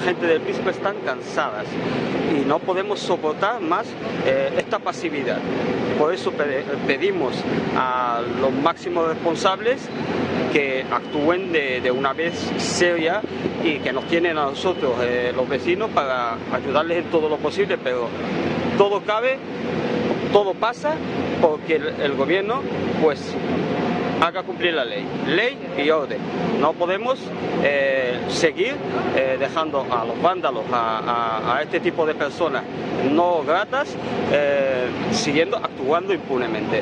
gente del Príncipe están cansadas y no podemos soportar más esta pasividad. Por eso pedimos a los máximos responsables que actúen de una vez seria y que nos tienen a nosotros, los vecinos, para ayudarles en todo lo posible, pero todo cabe, todo pasa porque el gobierno pues haga cumplir la ley y orden. No podemos seguir dejando a los vándalos, a este tipo de personas no gratas, actuando impunemente.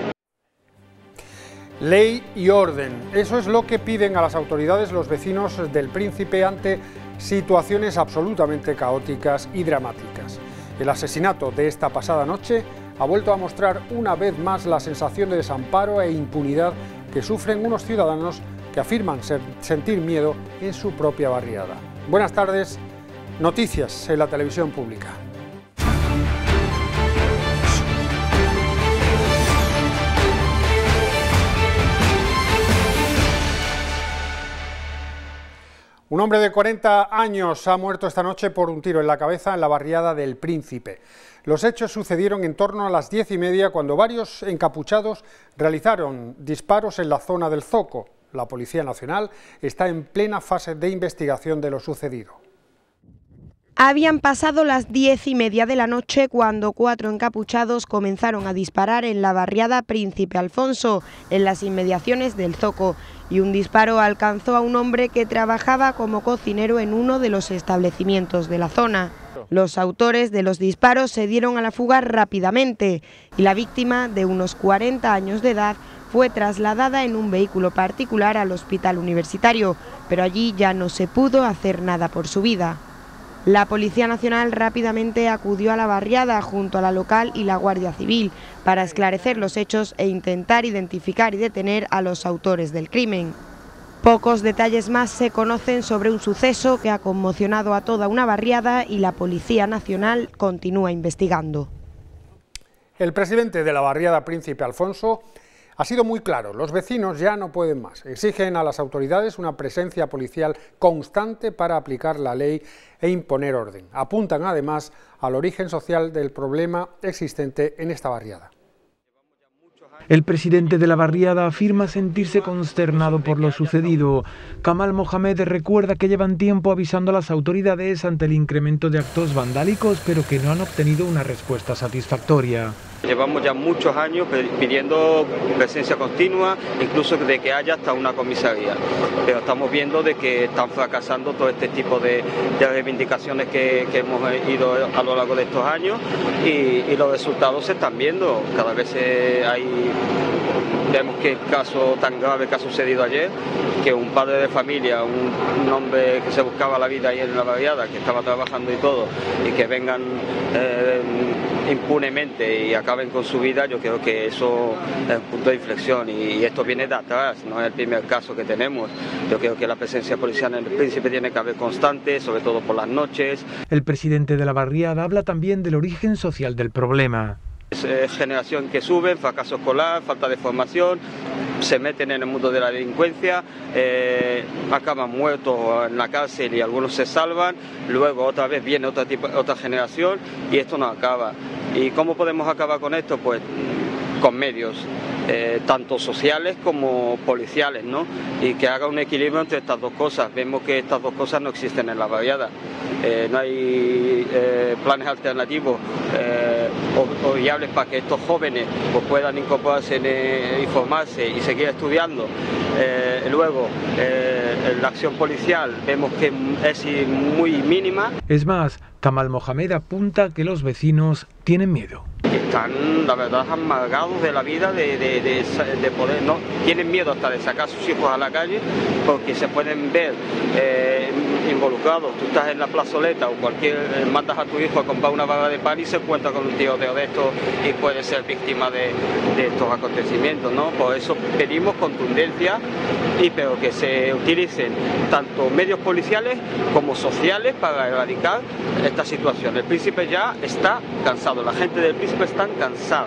Ley y orden, eso es lo que piden a las autoridades los vecinos del Príncipe ante situaciones absolutamente caóticas y dramáticas. El asesinato de esta pasada noche ha vuelto a mostrar una vez más la sensación de desamparo e impunidad que sufren unos ciudadanos que afirman sentir miedo en su propia barriada. Buenas tardes, noticias en la televisión pública. Un hombre de 40 años ha muerto esta noche por un tiro en la cabeza en la barriada del Príncipe. Los hechos sucedieron en torno a las 10:30 cuando varios encapuchados realizaron disparos en la zona del Zoco. La Policía Nacional está en plena fase de investigación de lo sucedido. Habían pasado las 10:30 de la noche cuando 4 encapuchados comenzaron a disparar en la barriada Príncipe Alfonso, en las inmediaciones del Zoco, y un disparo alcanzó a un hombre que trabajaba como cocinero en uno de los establecimientos de la zona. Los autores de los disparos se dieron a la fuga rápidamente y la víctima, de unos 40 años de edad, fue trasladada en un vehículo particular al hospital universitario, pero allí ya no se pudo hacer nada por su vida. La Policía Nacional rápidamente acudió a la barriada junto a la local y la Guardia Civil para esclarecer los hechos e intentar identificar y detener a los autores del crimen. Pocos detalles más se conocen sobre un suceso que ha conmocionado a toda una barriada y la Policía Nacional continúa investigando. El presidente de la barriada Príncipe Alfonso ha sido muy claro: los vecinos ya no pueden más. Exigen a las autoridades una presencia policial constante para aplicar la ley e imponer orden. Apuntan además al origen social del problema existente en esta barriada. El presidente de la barriada afirma sentirse consternado por lo sucedido. Kamal Mohamed recuerda que llevan tiempo avisando a las autoridades ante el incremento de actos vandálicos, pero que no han obtenido una respuesta satisfactoria. Llevamos ya muchos años pidiendo presencia continua, incluso de que haya hasta una comisaría. Pero estamos viendo de que están fracasando todo este tipo de reivindicaciones que hemos ido a lo largo de estos años y los resultados se están viendo. Cada vez vemos que el caso tan grave que ha sucedido ayer, que un padre de familia, un hombre que se buscaba la vida ahí en la barriada, que estaba trabajando y todo, y que vengan impunemente y acaben con su vida, yo creo que eso es un punto de inflexión y esto viene de atrás, no es el primer caso que tenemos. Yo creo que la presencia policial en el Príncipe tiene que haber constante, sobre todo por las noches. El presidente de la barriada habla también del origen social del problema. Es generación que sube, fracaso escolar, falta de formación, se meten en el mundo de la delincuencia, acaban muertos en la cárcel y algunos se salvan, luego otra vez viene otra generación y esto no acaba. ¿Y cómo podemos acabar con esto? Pues con medios, tanto sociales como policiales, ¿no? Y que haga un equilibrio entre estas dos cosas. Vemos que estas dos cosas no existen en la barriada. No hay planes alternativos o viables para que estos jóvenes pues, puedan incorporarse, informarse y seguir estudiando. Luego, la acción policial vemos que es muy mínima. Es más, Kamal Mohamed apunta que los vecinos tienen miedo. Están, la verdad, amargados de la vida, de poder, no tienen miedo hasta de sacar a sus hijos a la calle porque se pueden ver involucrados. Tú estás en la plazoleta o mandas a tu hijo a comprar una barra de pan y se encuentra con un tiroteo de esto y puede ser víctima de estos acontecimientos, ¿no? Por eso pedimos contundencia pero que se utilicen tanto medios policiales como sociales para erradicar esta situación. El Príncipe ya está cansado, la gente del Príncipe están cansadas.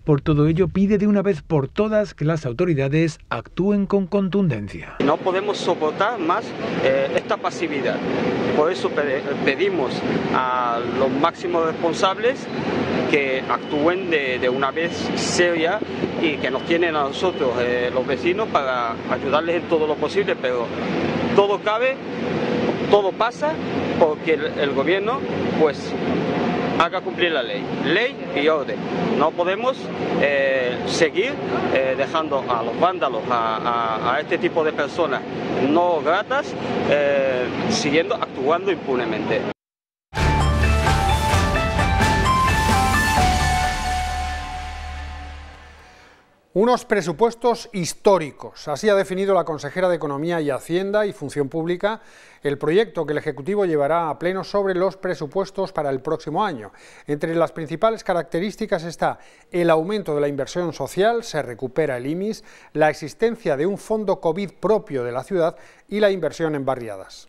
Por todo ello, pide de una vez por todas que las autoridades actúen con contundencia. No podemos soportar más esta pasividad. Por eso pedimos a los máximos responsables que actúen de una vez seria y que nos tienen a nosotros, los vecinos, para ayudarles en todo lo posible, pero todo cabe, todo pasa porque el gobierno pues haga cumplir la ley y orden. No podemos seguir dejando a los vándalos, a este tipo de personas no gratas, actuando impunemente. Unos presupuestos históricos, así ha definido la consejera de Economía y Hacienda y Función Pública el proyecto que el Ejecutivo llevará a pleno sobre los presupuestos para el próximo año. Entre las principales características está el aumento de la inversión social, se recupera el IMIS, la existencia de un fondo COVID propio de la ciudad y la inversión en barriadas.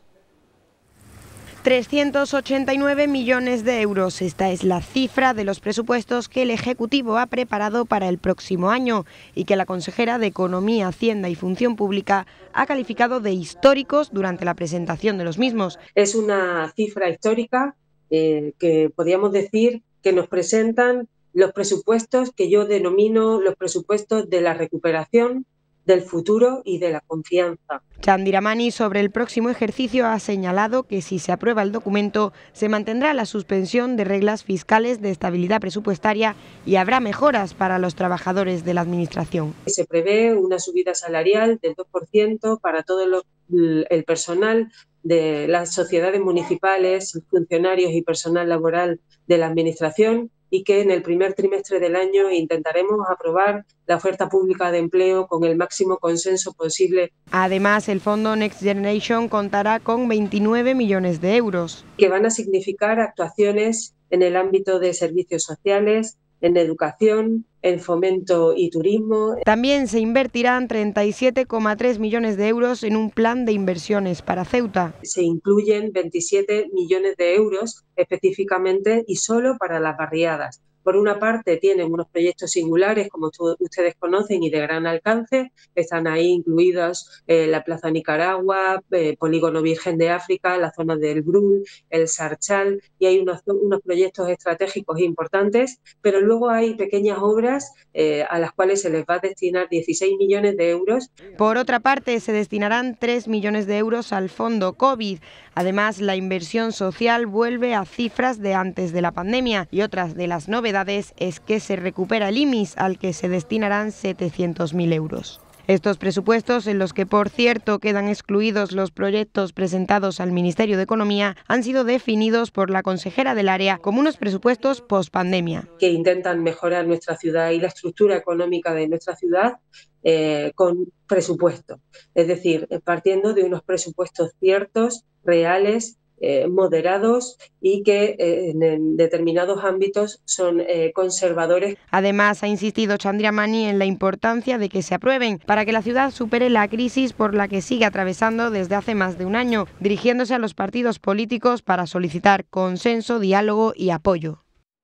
389 millones de euros. Esta es la cifra de los presupuestos que el Ejecutivo ha preparado para el próximo año y que la consejera de Economía, Hacienda y Función Pública ha calificado de históricos durante la presentación de los mismos. Es una cifra histórica que podríamos decir que nos presentan los presupuestos que yo denomino los presupuestos de la recuperación, del futuro y de la confianza. Chandiramani, sobre el próximo ejercicio, ha señalado que si se aprueba el documento se mantendrá la suspensión de reglas fiscales de estabilidad presupuestaria y habrá mejoras para los trabajadores de la Administración. Se prevé una subida salarial del 2% para todo el personal de las sociedades municipales, funcionarios y personal laboral de la Administración, y que en el primer trimestre del año intentaremos aprobar la oferta pública de empleo con el máximo consenso posible. Además, el Fondo Next Generation contará con 29 millones de euros. Que van a significar actuaciones en el ámbito de servicios sociales, en educación, en fomento y turismo. También se invertirán 37,3 millones de euros en un plan de inversiones para Ceuta. Se incluyen 27 millones de euros específicamente y solo para las barriadas. Por una parte tienen unos proyectos singulares, como ustedes conocen, y de gran alcance. Están ahí incluidos la Plaza Nicaragua, Polígono Virgen de África, la zona del Brul, el Sarchal, y hay unos proyectos estratégicos importantes, pero luego hay pequeñas obras a las cuales se les va a destinar 16 millones de euros. Por otra parte, se destinarán 3 millones de euros al fondo COVID. Además, la inversión social vuelve a cifras de antes de la pandemia y otras de las novedades es que se recupera el IMIS, al que se destinarán 700.000 euros. Estos presupuestos, en los que por cierto quedan excluidos los proyectos presentados al Ministerio de Economía, han sido definidos por la consejera del área como unos presupuestos pospandemia. Que intentan mejorar nuestra ciudad y la estructura económica de nuestra ciudad con presupuesto. Es decir, partiendo de unos presupuestos ciertos, reales, moderados y que en determinados ámbitos son conservadores. Además, ha insistido Chandiramani en la importancia de que se aprueben para que la ciudad supere la crisis por la que sigue atravesando desde hace más de un año, dirigiéndose a los partidos políticos para solicitar consenso, diálogo y apoyo.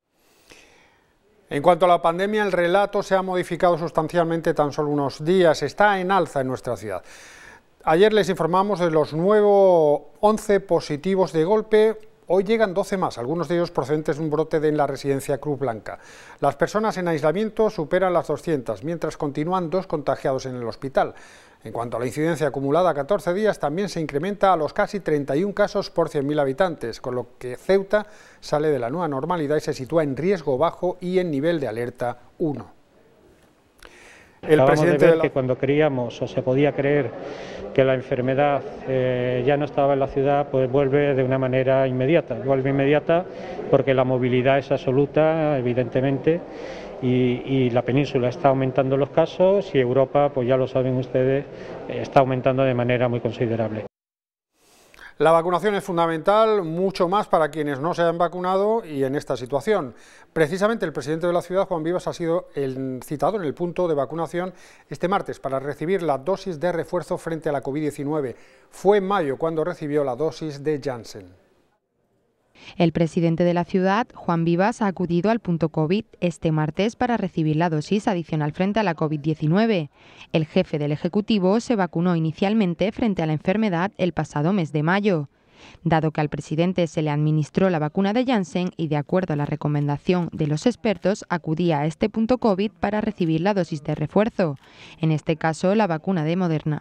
En cuanto a la pandemia, el relato se ha modificado sustancialmente tan solo unos días. Está en alza en nuestra ciudad. Ayer les informamos de los nuevos 11 positivos de golpe. Hoy llegan 12 más, algunos de ellos procedentes de un brote en la residencia Cruz Blanca. Las personas en aislamiento superan las 200, mientras continúan 2 contagiados en el hospital. En cuanto a la incidencia acumulada a 14 días, también se incrementa a los casi 31 casos por 100.000 habitantes, con lo que Ceuta sale de la nueva normalidad y se sitúa en riesgo bajo y en nivel de alerta 1. Acabamos de ver que cuando creíamos o se podía creer que la enfermedad ya no estaba en la ciudad, pues vuelve de una manera inmediata. Vuelve inmediata porque la movilidad es absoluta, evidentemente, y la península está aumentando los casos y Europa, pues ya lo saben ustedes, está aumentando de manera muy considerable. La vacunación es fundamental, mucho más para quienes no se han vacunado y en esta situación. Precisamente el presidente de la ciudad, Juan Vivas, ha sido el citado en el punto de vacunación este martes para recibir la dosis de refuerzo frente a la COVID-19. Fue en mayo cuando recibió la dosis de Janssen. El presidente de la ciudad, Juan Vivas, ha acudido al punto COVID este martes para recibir la dosis adicional frente a la COVID-19. El jefe del Ejecutivo se vacunó inicialmente frente a la enfermedad el pasado mes de mayo. Dado que al presidente se le administró la vacuna de Janssen y de acuerdo a la recomendación de los expertos, acudía a este punto COVID para recibir la dosis de refuerzo, en este caso la vacuna de Moderna.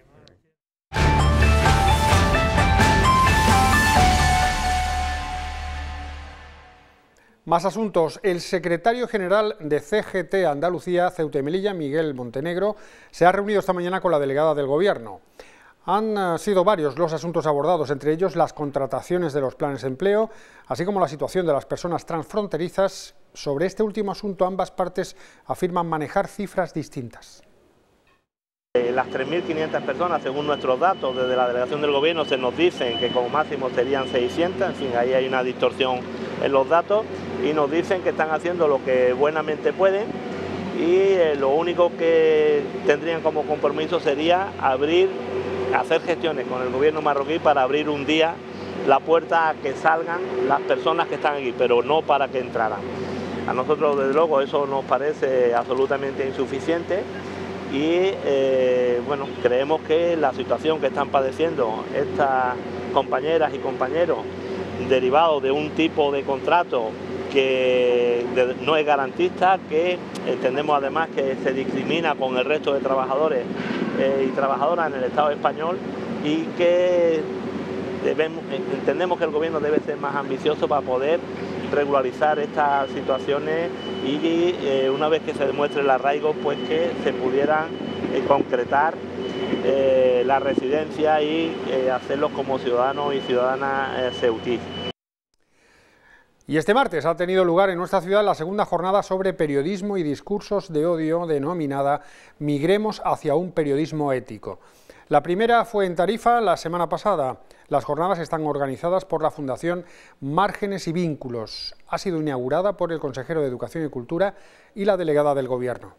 Más asuntos. El secretario general de CGT Andalucía, Ceuta y Melilla, Miguel Montenegro, se ha reunido esta mañana con la delegada del Gobierno. Han sido varios los asuntos abordados, entre ellos las contrataciones de los planes de empleo, así como la situación de las personas transfronterizas. Sobre este último asunto, ambas partes afirman manejar cifras distintas. Las 3.500 personas, según nuestros datos desde la delegación del Gobierno, se nos dicen que como máximo serían 600, en fin, ahí hay una distorsión en los datos, y nos dicen que están haciendo lo que buenamente pueden, y lo único que tendrían como compromiso sería hacer gestiones con el Gobierno marroquí para abrir un día la puerta a que salgan las personas que están aquí, pero no para que entraran. A nosotros, desde luego, eso nos parece absolutamente insuficiente. Y bueno, creemos que la situación que están padeciendo estas compañeras y compañeros derivado de un tipo de contrato que no es garantista, que entendemos además que se discrimina con el resto de trabajadores y trabajadoras en el Estado español, y que entendemos que el Gobierno debe ser más ambicioso para poder regularizar estas situaciones y una vez que se demuestre el arraigo, pues que se pudieran concretar la residencia y hacerlos como ciudadanos y ciudadanas ceutís. Y este martes ha tenido lugar en nuestra ciudad la segunda jornada sobre periodismo y discursos de odio, denominada Migremos hacia un periodismo ético. La primera fue en Tarifa la semana pasada. Las jornadas están organizadas por la Fundación Márgenes y Vínculos. Ha sido inaugurada por el consejero de Educación y Cultura y la delegada del Gobierno.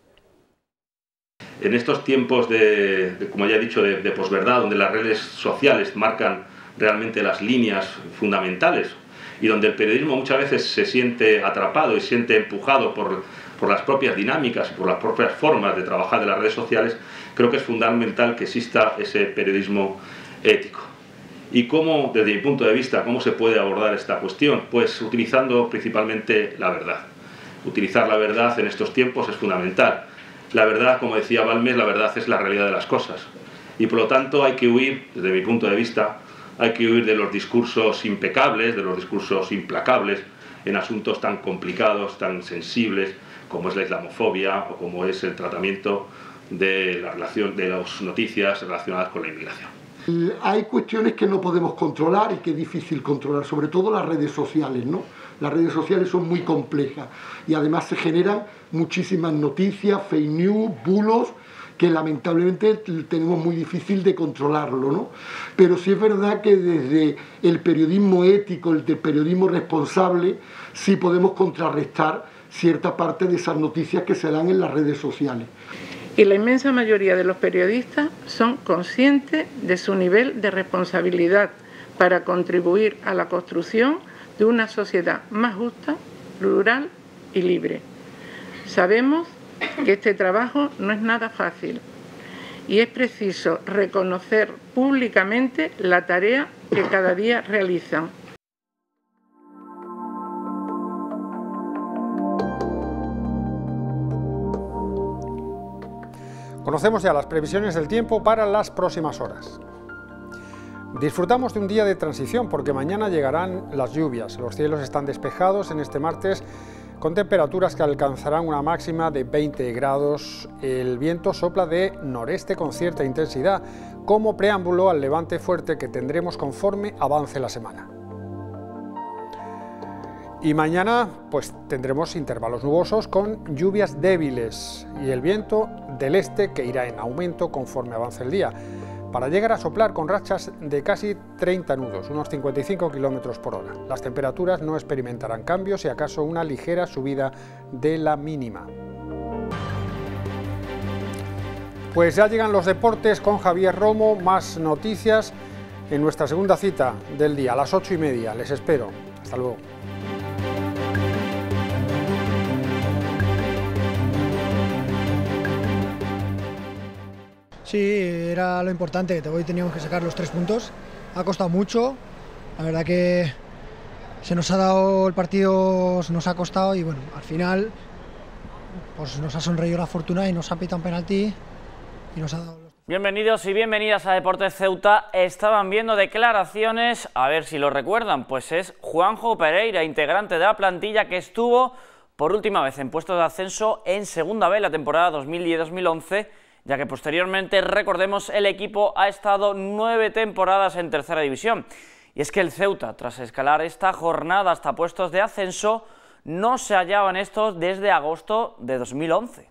En estos tiempos como ya he dicho, de posverdad, donde las redes sociales marcan realmente las líneas fundamentales y donde el periodismo muchas veces se siente atrapado y se siente empujado por las propias dinámicas y por las propias formas de trabajar de las redes sociales, creo que es fundamental que exista ese periodismo ético. ¿Y cómo, desde mi punto de vista, cómo se puede abordar esta cuestión? Pues utilizando principalmente la verdad. Utilizar la verdad en estos tiempos es fundamental. La verdad, como decía Balmes, la verdad es la realidad de las cosas. Y por lo tanto hay que huir, desde mi punto de vista, hay que huir de los discursos impecables, de los discursos implacables en asuntos tan complicados, tan sensibles, como es la islamofobia o como es el tratamiento de la relación de las noticias relacionadas con la inmigración. Hay cuestiones que no podemos controlar y que es difícil controlar, sobre todo las redes sociales, ¿no? Las redes sociales son muy complejas y además se generan muchísimas noticias, fake news, bulos, que lamentablemente tenemos muy difícil de controlarlo, ¿no? Pero sí es verdad que desde el periodismo ético, el periodismo responsable, sí podemos contrarrestar cierta parte de esas noticias que se dan en las redes sociales. Y la inmensa mayoría de los periodistas son conscientes de su nivel de responsabilidad para contribuir a la construcción de una sociedad más justa, plural y libre. Sabemos que este trabajo no es nada fácil y es preciso reconocer públicamente la tarea que cada día realizan. Conocemos ya las previsiones del tiempo para las próximas horas. Disfrutamos de un día de transición porque mañana llegarán las lluvias. Los cielos están despejados en este martes con temperaturas que alcanzarán una máxima de 20 grados. El viento sopla de noreste con cierta intensidad, como preámbulo al levante fuerte que tendremos conforme avance la semana. Y mañana pues tendremos intervalos nubosos con lluvias débiles y el viento del este que irá en aumento conforme avance el día, para llegar a soplar con rachas de casi 30 nudos, unos 55 km por hora. Las temperaturas no experimentarán cambios y acaso una ligera subida de la mínima. Pues ya llegan los deportes con Javier Romo, más noticias. en nuestra segunda cita del día, a las 8:30. Les espero. Hasta luego. Sí, era lo importante, hoy teníamos que sacar los 3 puntos, ha costado mucho, la verdad que se nos ha dado el partido, se nos ha costado y bueno, al final pues nos ha sonreído la fortuna y nos ha pitado un penalti y nos ha dado... Bienvenidos y bienvenidas a Deportes Ceuta. Estaban viendo declaraciones, a ver si lo recuerdan, pues es Juanjo Pereira, integrante de la plantilla que estuvo por última vez en puestos de ascenso en Segunda B la temporada 2010-2011, ya que posteriormente, recordemos, el equipo ha estado 9 temporadas en tercera división. Y es que el Ceuta, tras escalar esta jornada hasta puestos de ascenso, no se hallaba en estos desde agosto de 2011.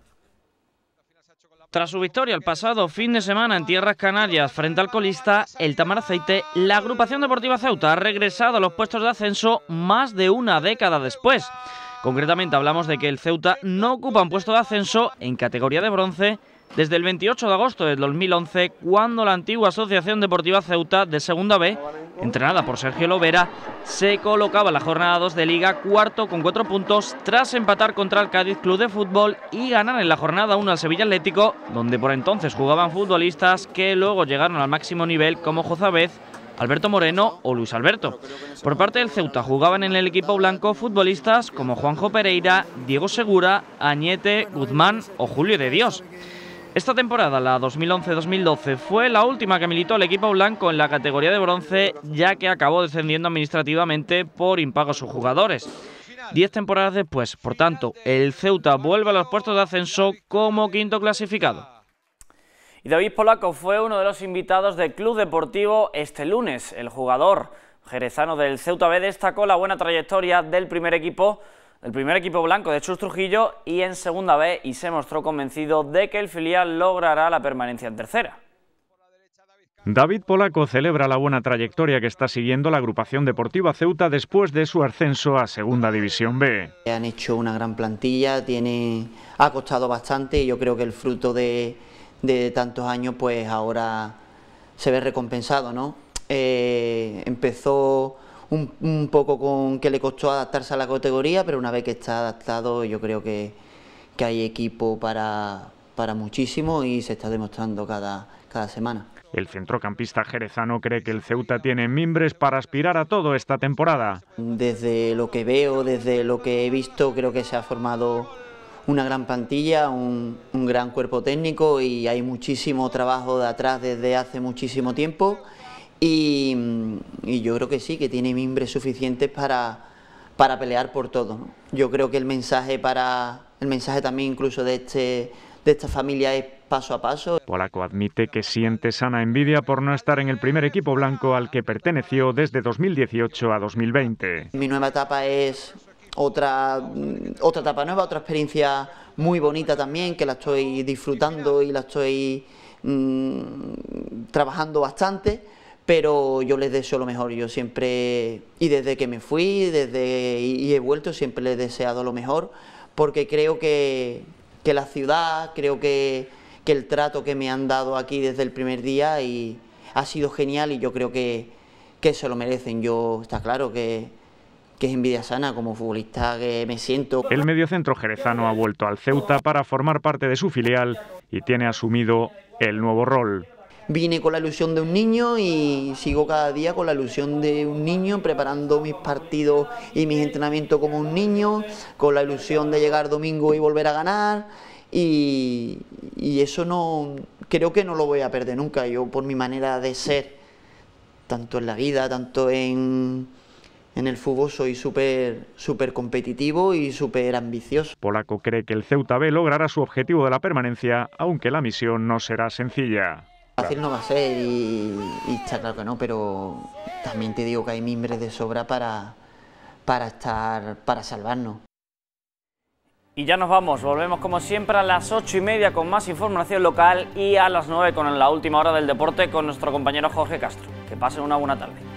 Tras su victoria el pasado fin de semana en tierras canarias frente al colista, el Tamaraceite, la agrupación deportiva Ceuta ha regresado a los puestos de ascenso más de una década después. Concretamente hablamos de que el Ceuta no ocupa un puesto de ascenso en categoría de bronce desde el 28 de agosto de 2011, cuando la antigua Asociación Deportiva Ceuta de Segunda B, entrenada por Sergio Lovera, se colocaba en la jornada 2 de Liga cuarto con 4 puntos tras empatar contra el Cádiz Club de Fútbol y ganar en la jornada 1 al Sevilla Atlético, donde por entonces jugaban futbolistas que luego llegaron al máximo nivel como Jozabez, Alberto Moreno o Luis Alberto. Por parte del Ceuta jugaban en el equipo blanco futbolistas como Juanjo Pereira, Diego Segura, Añete, Guzmán o Julio de Dios. Esta temporada, la 2011-2012, fue la última que militó el equipo blanco en la categoría de bronce, ya que acabó descendiendo administrativamente por impago a sus jugadores. 10 temporadas después, por tanto, el Ceuta vuelve a los puestos de ascenso como quinto clasificado. Y David Polaco fue uno de los invitados del Club Deportivo este lunes. El jugador jerezano del Ceuta B destacó la buena trayectoria del primer equipo blanco de Chus Trujillo y en Segunda B, y se mostró convencido de que el filial logrará la permanencia en tercera. David Polaco celebra la buena trayectoria que está siguiendo la agrupación deportiva Ceuta después de su ascenso a Segunda División B. Han hecho una gran plantilla, ha costado bastante y yo creo que el fruto de tantos años pues ahora se ve recompensado, ¿no? Empezó un poco con que le costó adaptarse a la categoría, pero una vez que está adaptado yo creo que hay equipo para muchísimo y se está demostrando cada semana. El centrocampista jerezano cree que el Ceuta tiene mimbres para aspirar a todo esta temporada. Desde lo que veo, desde lo que he visto, creo que se ha formado una gran plantilla, un gran cuerpo técnico y hay muchísimo trabajo de atrás desde hace muchísimo tiempo. Y yo creo que sí, que tiene mimbres suficientes para pelear por todo, ¿no? Yo creo que el mensaje también incluso de esta familia es paso a paso. Polaco admite que siente sana envidia por no estar en el primer equipo blanco al que perteneció desde 2018 a 2020. Mi nueva etapa es otra etapa nueva, otra experiencia muy bonita también, que la estoy disfrutando y la estoy trabajando bastante. Pero yo les deseo lo mejor, yo siempre, y desde que me fui y he vuelto, siempre les he deseado lo mejor, porque creo que la ciudad, creo que el trato que me han dado aquí desde el primer día ha sido genial y yo creo que se lo merecen. Está claro que es envidia sana como futbolista que me siento. El mediocentro jerezano ha vuelto al Ceuta para formar parte de su filial y tiene asumido el nuevo rol. Vine con la ilusión de un niño y sigo cada día con la ilusión de un niño, preparando mis partidos y mis entrenamientos como un niño, con la ilusión de llegar domingo y volver a ganar y eso creo que no lo voy a perder nunca. Yo, por mi manera de ser, tanto en la vida, tanto en el fútbol, soy súper competitivo y súper ambicioso. Polaco cree que el Ceuta B logrará su objetivo de la permanencia, aunque la misión no será sencilla. Fácil no va a ser y está claro que no, pero también te digo que hay mimbres de sobra para salvarnos. Y ya nos vamos, volvemos como siempre a las 8:30 con más información local y a las 9 con la última hora del deporte con nuestro compañero Jorge Castro. Que pasen una buena tarde.